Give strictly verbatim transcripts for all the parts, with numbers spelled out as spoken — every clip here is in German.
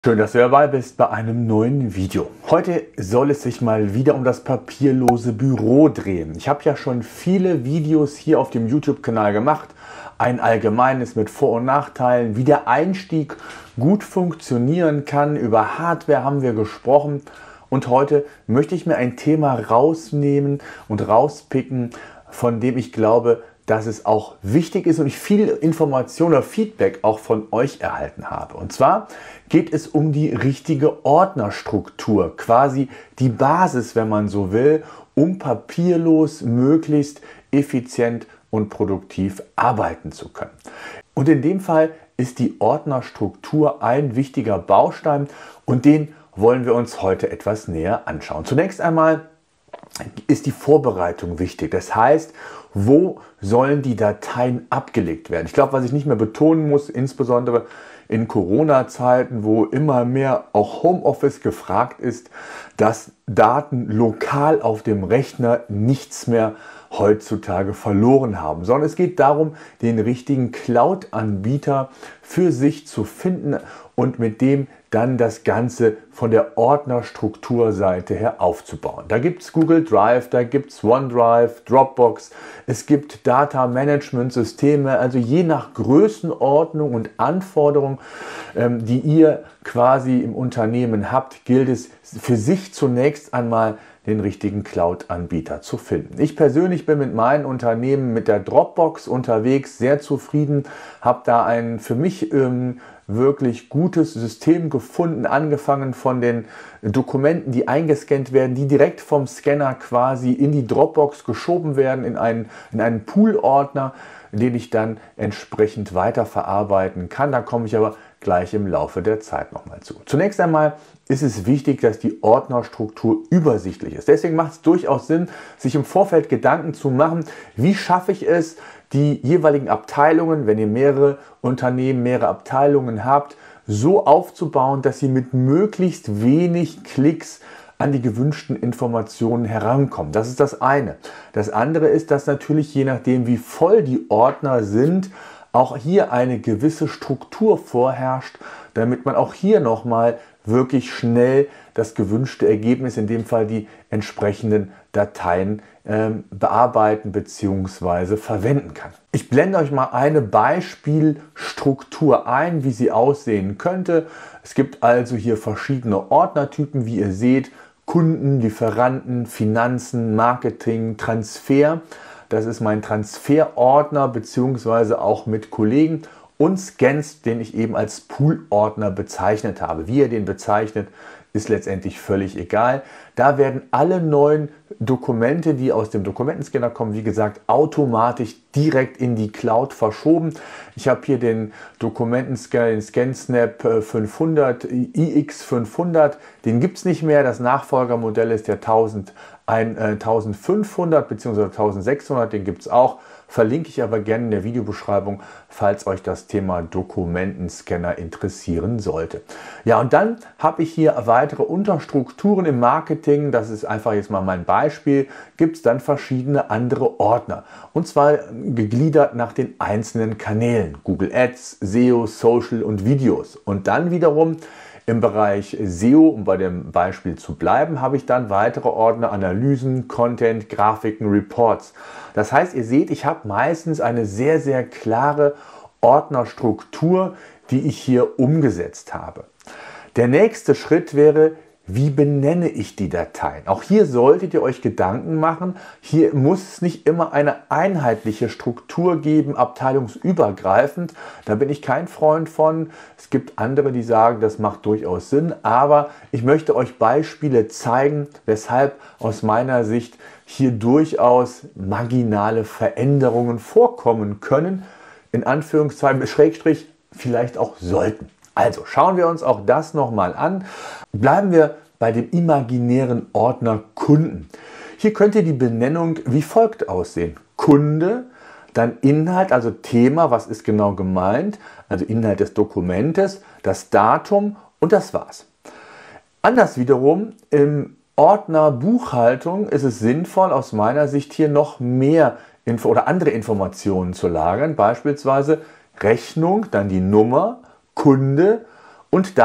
Schön, dass du dabei bist bei einem neuen Video. Heute soll es sich mal wieder um das papierlose Büro drehen. Ich habe ja schon viele Videos hier auf dem YouTube-Kanal gemacht. Ein allgemeines mit Vor- und Nachteilen, wie der Einstieg gut funktionieren kann. Über Hardware haben wir gesprochen. Und heute möchte ich mir ein Thema rausnehmen und rauspicken, von dem ich glaube, dass es auch wichtig ist und ich viel Information oder Feedback auch von euch erhalten habe. Und zwar geht es um die richtige Ordnerstruktur, quasi die Basis, wenn man so will, um papierlos möglichst effizient und produktiv arbeiten zu können. Und in dem Fall ist die Ordnerstruktur ein wichtiger Baustein und den wollen wir uns heute etwas näher anschauen. Zunächst einmal ist die Vorbereitung wichtig. Das heißt, wo sollen die Dateien abgelegt werden? Ich glaube, was ich nicht mehr betonen muss, insbesondere in Corona-Zeiten, wo immer mehr auch Homeoffice gefragt ist, dass Daten lokal auf dem Rechner nichts mehr heutzutage verloren haben, sondern es geht darum, den richtigen Cloud-Anbieter für sich zu finden und mit dem dann das Ganze von der Ordnerstrukturseite her aufzubauen. Da gibt es Google Drive, da gibt es OneDrive, Dropbox, es gibt Data-Management-Systeme, also je nach Größenordnung und Anforderung, ähm, die ihr quasi im Unternehmen habt, gilt es für sich zunächst einmal den richtigen Cloud-Anbieter zu finden. Ich persönlich bin mit meinem Unternehmen mit der Dropbox unterwegs, sehr zufrieden, habe da ein für mich ähm, wirklich gutes System gefunden, angefangen von den Dokumenten, die eingescannt werden, die direkt vom Scanner quasi in die Dropbox geschoben werden, in einen, in einen Pool-Ordner, den ich dann entsprechend weiterverarbeiten kann. Da komme ich aber gleich im Laufe der Zeit nochmal zu. Zunächst einmal ist es wichtig, dass die Ordnerstruktur übersichtlich ist. Deswegen macht es durchaus Sinn, sich im Vorfeld Gedanken zu machen, wie schaffe ich es, die jeweiligen Abteilungen, wenn ihr mehrere Unternehmen, mehrere Abteilungen habt, so aufzubauen, dass sie mit möglichst wenig Klicks an die gewünschten Informationen herankommen. Das ist das eine. Das andere ist, dass natürlich je nachdem, wie voll die Ordner sind, auch hier eine gewisse Struktur vorherrscht, damit man auch hier nochmal wirklich schnell das gewünschte Ergebnis, in dem Fall die entsprechenden Dateien, ähm, bearbeiten bzw. verwenden kann. Ich blende euch mal eine Beispielstruktur ein, wie sie aussehen könnte. Es gibt also hier verschiedene Ordnertypen, wie ihr seht: Kunden, Lieferanten, Finanzen, Marketing, Transfer. Das ist mein Transferordner bzw. auch mit Kollegen, und Scans, den ich eben als Pool-Ordner bezeichnet habe. Wie ihr den bezeichnet, ist letztendlich völlig egal. Da werden alle neuen Dokumente, die aus dem Dokumentenscanner kommen, wie gesagt, automatisch direkt in die Cloud verschoben. Ich habe hier den Dokumentenscanner, den ScanSnap fünfhundert, I X fünfhundert. Den gibt es nicht mehr. Das Nachfolgermodell ist der eintausendfünfhundert bzw. eintausendsechshundert. Den gibt es auch. Verlinke ich aber gerne in der Videobeschreibung, falls euch das Thema Dokumentenscanner interessieren sollte. Ja, und dann habe ich hier weitere Unterstrukturen im Marketing. Das ist einfach jetzt mal mein Beispiel. Gibt es dann verschiedene andere Ordner. Und zwar gegliedert nach den einzelnen Kanälen. Google Ads, S E O, Social und Videos. Und dann wiederum im Bereich S E O, um bei dem Beispiel zu bleiben, habe ich dann weitere Ordner: Analysen, Content, Grafiken, Reports. Das heißt, ihr seht, ich habe meistens eine sehr, sehr klare Ordnerstruktur, die ich hier umgesetzt habe. Der nächste Schritt wäre: Wie benenne ich die Dateien? Auch hier solltet ihr euch Gedanken machen. Hier muss es nicht immer eine einheitliche Struktur geben, abteilungsübergreifend. Da bin ich kein Freund von. Es gibt andere, die sagen, das macht durchaus Sinn. Aber ich möchte euch Beispiele zeigen, weshalb aus meiner Sicht hier durchaus marginale Veränderungen vorkommen können. In Anführungszeichen, Schrägstrich, vielleicht auch sollten. Also schauen wir uns auch das nochmal an. Bleiben wir bei dem imaginären Ordner Kunden. Hier könnte die Benennung wie folgt aussehen: Kunde, dann Inhalt, also Thema, was ist genau gemeint, also Inhalt des Dokumentes, das Datum, und das war's. Anders wiederum, im Ordner Buchhaltung ist es sinnvoll, aus meiner Sicht hier noch mehr Info oder andere Informationen zu lagern, beispielsweise Rechnung, dann die Nummer, Kunde und Datum.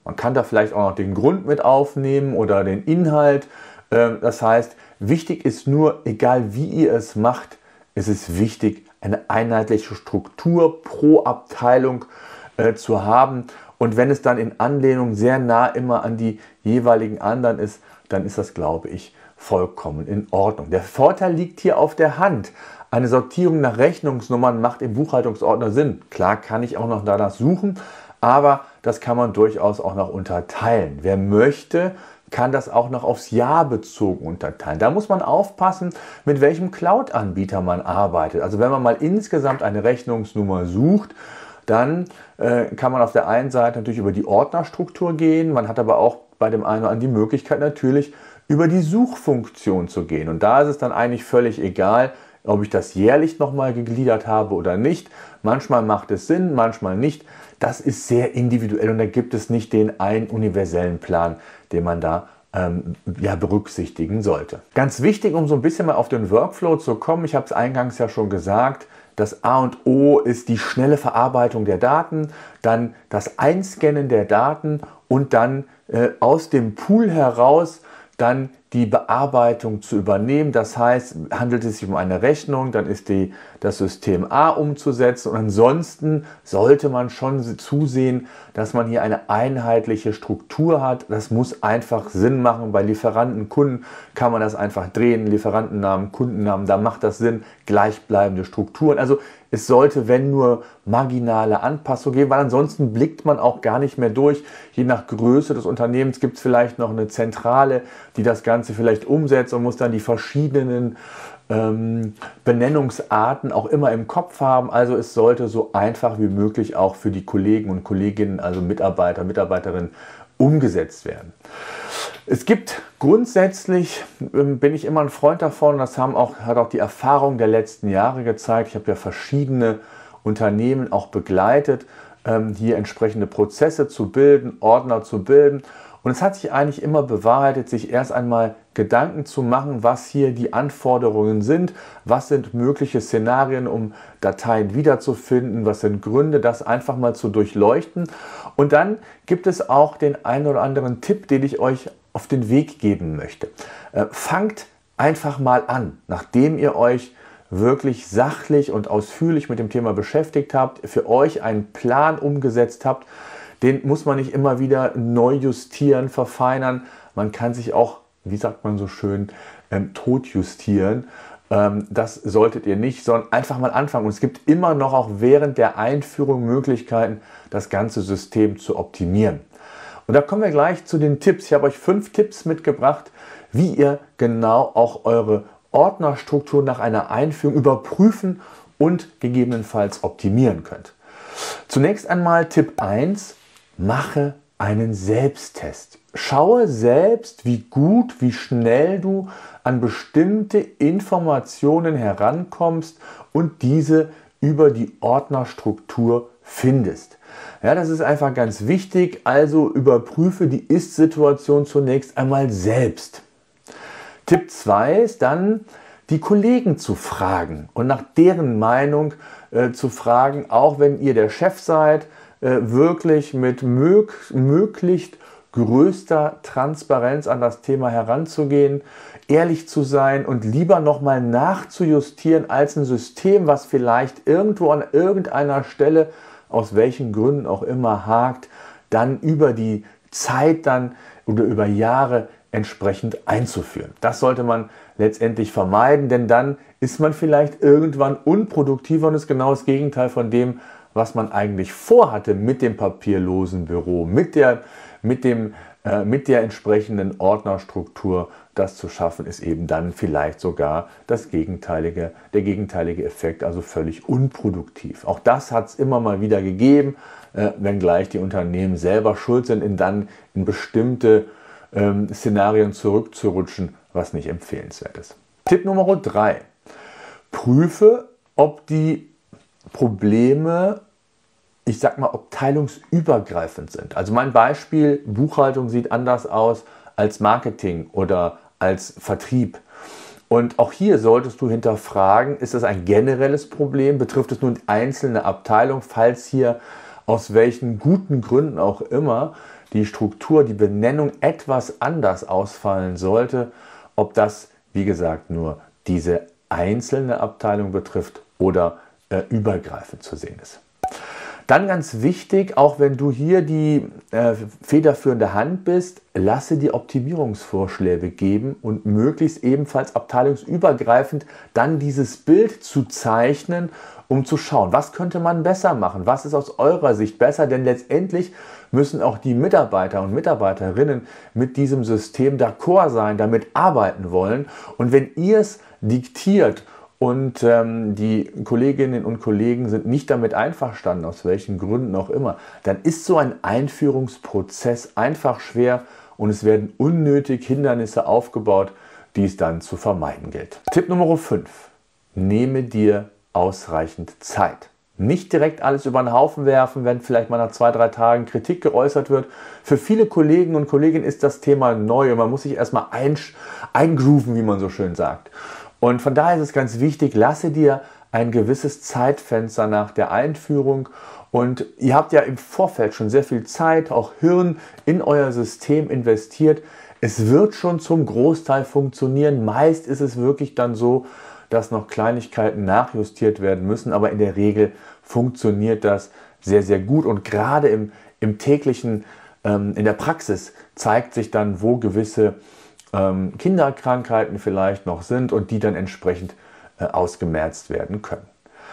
Man kann da vielleicht auch noch den Grund mit aufnehmen oder den Inhalt. Das heißt, wichtig ist nur, egal wie ihr es macht, ist es wichtig, eine einheitliche Struktur pro Abteilung äh, zu haben. Und wenn es dann in Anlehnung sehr nah immer an die jeweiligen anderen ist, dann ist das, glaube ich, vollkommen in Ordnung. Der Vorteil liegt hier auf der Hand. Eine Sortierung nach Rechnungsnummern macht im Buchhaltungsordner Sinn. Klar kann ich auch noch danach suchen, aber das kann man durchaus auch noch unterteilen. Wer möchte, kann das auch noch aufs Jahr bezogen unterteilen. Da muss man aufpassen, mit welchem Cloud-Anbieter man arbeitet. Also wenn man mal insgesamt eine Rechnungsnummer sucht, dann äh, kann man auf der einen Seite natürlich über die Ordnerstruktur gehen. Man hat aber auch bei dem einen oder anderen die Möglichkeit natürlich über die Suchfunktion zu gehen. Und da ist es dann eigentlich völlig egal, ob ich das jährlich nochmal gegliedert habe oder nicht. Manchmal macht es Sinn, manchmal nicht. Das ist sehr individuell und da gibt es nicht den einen universellen Plan, den man da ähm, ja, berücksichtigen sollte. Ganz wichtig, um so ein bisschen mal auf den Workflow zu kommen, ich habe es eingangs ja schon gesagt, das A und O ist die schnelle Verarbeitung der Daten, dann das Einscannen der Daten und dann äh, aus dem Pool heraus dann die Bearbeitung zu übernehmen. Das heißt, handelt es sich um eine Rechnung, dann ist die, das System A umzusetzen und ansonsten sollte man schon zusehen, dass man hier eine einheitliche Struktur hat. Das muss einfach Sinn machen. Bei Lieferanten, Kunden kann man das einfach drehen. Lieferantennamen, Kundennamen, da macht das Sinn. Gleichbleibende Strukturen. Also es sollte, wenn nur, marginale Anpassungen geben, weil ansonsten blickt man auch gar nicht mehr durch. Je nach Größe des Unternehmens gibt es vielleicht noch eine Zentrale, die das Ganze vielleicht umsetzt und muss dann die verschiedenen ähm, Benennungsarten auch immer im Kopf haben. Also es sollte so einfach wie möglich auch für die Kollegen und Kolleginnen, also Mitarbeiter, Mitarbeiterinnen, umgesetzt werden. Es gibt grundsätzlich, ähm, bin ich immer ein Freund davon, das haben auch, hat auch die Erfahrung der letzten Jahre gezeigt. Ich habe ja verschiedene Unternehmen auch begleitet, ähm, hier entsprechende Prozesse zu bilden, Ordner zu bilden. Und es hat sich eigentlich immer bewahrheitet, sich erst einmal Gedanken zu machen, was hier die Anforderungen sind, was sind mögliche Szenarien, um Dateien wiederzufinden, was sind Gründe, das einfach mal zu durchleuchten. Und dann gibt es auch den einen oder anderen Tipp, den ich euch auf den Weg geben möchte. Äh, fangt einfach mal an, nachdem ihr euch wirklich sachlich und ausführlich mit dem Thema beschäftigt habt, für euch einen Plan umgesetzt habt. Den muss man nicht immer wieder neu justieren, verfeinern. Man kann sich auch, wie sagt man so schön, ähm, totjustieren. Ähm, das solltet ihr nicht, sondern einfach mal anfangen. Und es gibt immer noch auch während der Einführung Möglichkeiten, das ganze System zu optimieren. Und da kommen wir gleich zu den Tipps. Ich habe euch fünf Tipps mitgebracht, wie ihr genau auch eure Ordnerstruktur nach einer Einführung überprüfen und gegebenenfalls optimieren könnt. Zunächst einmal Tipp eins. Mache einen Selbsttest. Schaue selbst, wie gut, wie schnell du an bestimmte Informationen herankommst und diese über die Ordnerstruktur findest. Ja, das ist einfach ganz wichtig. Also überprüfe die Ist-Situation zunächst einmal selbst. Tipp zwei ist dann, die Kollegen zu fragen und nach deren Meinung äh, zu fragen, auch wenn ihr der Chef seid, wirklich mit mög möglichst größter Transparenz an das Thema heranzugehen, ehrlich zu sein und lieber nochmal nachzujustieren als ein System, was vielleicht irgendwo an irgendeiner Stelle, aus welchen Gründen auch immer, hakt, dann über die Zeit dann oder über Jahre entsprechend einzuführen. Das sollte man letztendlich vermeiden, denn dann ist man vielleicht irgendwann unproduktiver und ist genau das Gegenteil von dem, was man eigentlich vorhatte mit dem papierlosen Büro, mit der, mit dem, äh, mit der entsprechenden Ordnerstruktur. Das zu schaffen, ist eben dann vielleicht sogar das gegenteilige, der gegenteilige Effekt, also völlig unproduktiv. Auch das hat es immer mal wieder gegeben, äh, wenngleich die Unternehmen selber schuld sind, in dann in bestimmte ähm, Szenarien zurückzurutschen, was nicht empfehlenswert ist. Tipp Nummer drei. Prüfe, ob die Probleme, ich sag mal, abteilungsübergreifend sind. Also mein Beispiel, Buchhaltung sieht anders aus als Marketing oder als Vertrieb. Und auch hier solltest du hinterfragen, ist das ein generelles Problem? Betrifft es nun einzelne Abteilungen? Falls hier aus welchen guten Gründen auch immer die Struktur, die Benennung etwas anders ausfallen sollte, ob das, wie gesagt, nur diese einzelne Abteilung betrifft oder äh, übergreifend zu sehen ist. Dann ganz wichtig, auch wenn du hier die äh, federführende Hand bist, lasse dir Optimierungsvorschläge geben und möglichst ebenfalls abteilungsübergreifend dann dieses Bild zu zeichnen, um zu schauen, was könnte man besser machen, was ist aus eurer Sicht besser, denn letztendlich müssen auch die Mitarbeiter und Mitarbeiterinnen mit diesem System d'accord sein, damit arbeiten wollen. Und wenn ihr es diktiert und ähm, die Kolleginnen und Kollegen sind nicht damit einverstanden, aus welchen Gründen auch immer, dann ist so ein Einführungsprozess einfach schwer und es werden unnötig Hindernisse aufgebaut, die es dann zu vermeiden gilt. Tipp Nummer fünf. Nehme dir ausreichend Zeit. Nicht direkt alles über den Haufen werfen, wenn vielleicht mal nach zwei, drei Tagen Kritik geäußert wird. Für viele Kollegen und Kolleginnen ist das Thema neu und man muss sich erstmal eingrooven, wie man so schön sagt. Und von daher ist es ganz wichtig, lasse dir ein gewisses Zeitfenster nach der Einführung und ihr habt ja im Vorfeld schon sehr viel Zeit, auch Hirn in euer System investiert. Es wird schon zum Großteil funktionieren. Meist ist es wirklich dann so, dass noch Kleinigkeiten nachjustiert werden müssen, aber in der Regel funktioniert das sehr, sehr gut und gerade im, im täglichen, ähm, in der Praxis zeigt sich dann, wo gewisse ähm, Kinderkrankheiten vielleicht noch sind und die dann entsprechend äh, ausgemerzt werden können.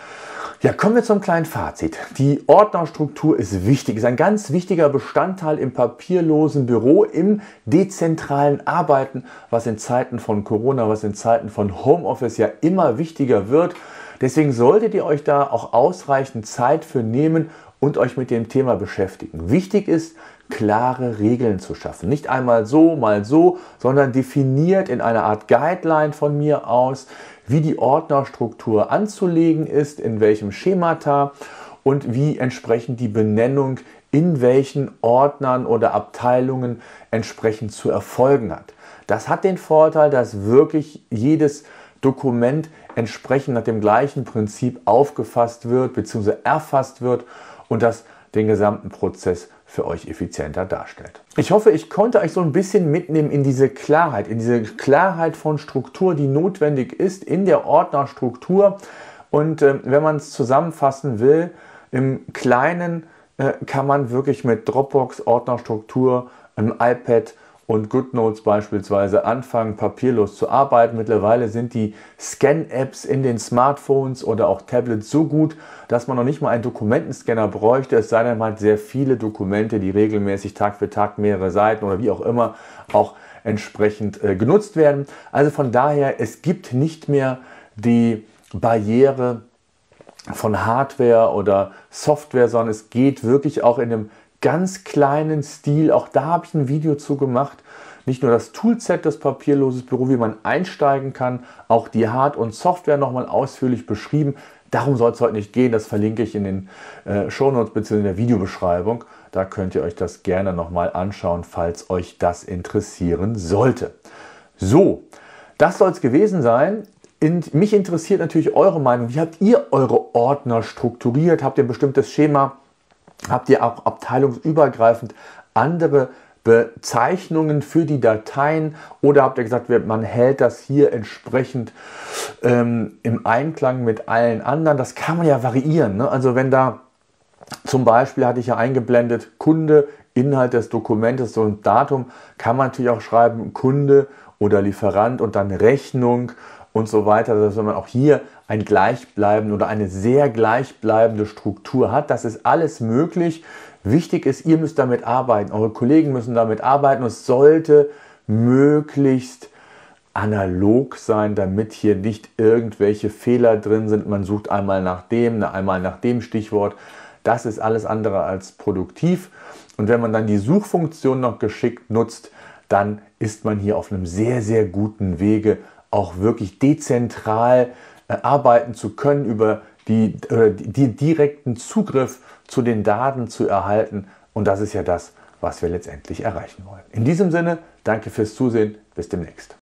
Ja, kommen wir zum kleinen Fazit. Die Ordnerstruktur ist wichtig, ist ein ganz wichtiger Bestandteil im papierlosen Büro, im dezentralen Arbeiten, was in Zeiten von Corona, was in Zeiten von Homeoffice ja immer wichtiger wird. Deswegen solltet ihr euch da auch ausreichend Zeit für nehmen und euch mit dem Thema beschäftigen. Wichtig ist, klare Regeln zu schaffen. Nicht einmal so, mal so, sondern definiert in einer Art Guideline von mir aus, wie die Ordnerstruktur anzulegen ist, in welchem Schemata und wie entsprechend die Benennung in welchen Ordnern oder Abteilungen entsprechend zu erfolgen hat. Das hat den Vorteil, dass wirklich jedes Dokument entsprechend nach dem gleichen Prinzip aufgefasst wird bzw. erfasst wird und das den gesamten Prozess für euch effizienter darstellt. Ich hoffe, ich konnte euch so ein bisschen mitnehmen in diese Klarheit, in diese Klarheit von Struktur, die notwendig ist in der Ordnerstruktur. Und äh, wenn man es zusammenfassen will, im Kleinen äh, kann man wirklich mit Dropbox, Ordnerstruktur, einem iPad und GoodNotes beispielsweise anfangen, papierlos zu arbeiten. Mittlerweile sind die Scan-Apps in den Smartphones oder auch Tablets so gut, dass man noch nicht mal einen Dokumentenscanner bräuchte, es sei denn, man hat sehr viele Dokumente, die regelmäßig Tag für Tag mehrere Seiten oder wie auch immer auch entsprechend äh, genutzt werden. Also von daher, es gibt nicht mehr die Barriere von Hardware oder Software, sondern es geht wirklich auch in einem ganz kleinen Stil. Auch da habe ich ein Video zu gemacht. Nicht nur das Toolset des papierloses Büro, wie man einsteigen kann, auch die Hard- und Software nochmal ausführlich beschrieben. Darum soll es heute nicht gehen. Das verlinke ich in den äh, Shownotes bzw. in der Videobeschreibung. Da könnt ihr euch das gerne nochmal anschauen, falls euch das interessieren sollte. So, das soll es gewesen sein. In, mich interessiert natürlich eure Meinung. Wie habt ihr eure Ordner strukturiert? Habt ihr ein bestimmtes Schema? Habt ihr auch abteilungsübergreifend andere Bezeichnungen für die Dateien oder habt ihr gesagt, man hält das hier entsprechend ähm, im Einklang mit allen anderen? Das kann man ja variieren, ne? Also wenn da zum Beispiel, hatte ich ja eingeblendet, Kunde, Inhalt des Dokumentes und Datum, kann man natürlich auch schreiben Kunde oder Lieferant und dann Rechnung und so weiter, dass man auch hier ein gleichbleibende oder eine sehr gleichbleibende Struktur hat. Das ist alles möglich. Wichtig ist, ihr müsst damit arbeiten, eure Kollegen müssen damit arbeiten und es sollte möglichst analog sein, damit hier nicht irgendwelche Fehler drin sind. Man sucht einmal nach dem, einmal nach dem Stichwort. Das ist alles andere als produktiv. Und wenn man dann die Suchfunktion noch geschickt nutzt, dann ist man hier auf einem sehr, sehr guten Wege, auch wirklich dezentral äh, arbeiten zu können, über die, äh, die direkten Zugriff zu den Daten zu erhalten. Und das ist ja das, was wir letztendlich erreichen wollen. In diesem Sinne, danke fürs Zusehen. Bis demnächst.